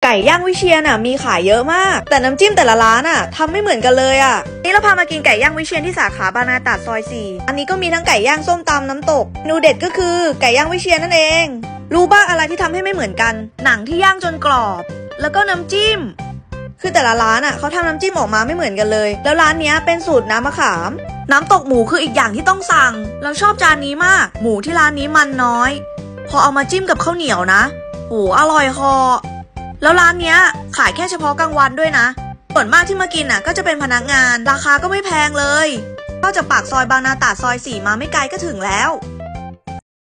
ก่ย่างวิเชียรมีขายเยอะมากแต่น้ำจิ้มแต่ละร้านทำไม่เหมือนกันเลยนี่เราพามากินไก่ย่างวิเชียรที่สาขาบางนาตราดซอย4อันนี้ก็มีทั้งไก่ย่างส้มตำน้ำตกเมนูเด็ดก็คือไก่ย่างวิเชียรนั่นเองรู้บ้างอะไรที่ทำให้ไม่เหมือนกันหนังที่ย่างจนกรอบแล้วก็น้ำจิ้มคือแต่ละร้านเขาทำน้ำจิ้มออกมาไม่เหมือนกันเลยแล้วร้านนี้เป็นสูตรน้ำมะขามน้ำตกหมูคืออีกอย่างที่ต้องสั่งเราชอบจานนี้มากหมูที่ร้านนี้มันน้อยพอเอามาจิ้มกับข้าวเหนียวนะโหอร่อยคอแล้วร้านเนี้ยขายแค่เฉพาะกลางวันด้วยนะส่วนมากที่มากินก็จะเป็นพนักงานราคาก็ไม่แพงเลยเข้าจากปากซอยบางนาตราดซอย4มาไม่ไกลก็ถึงแล้ว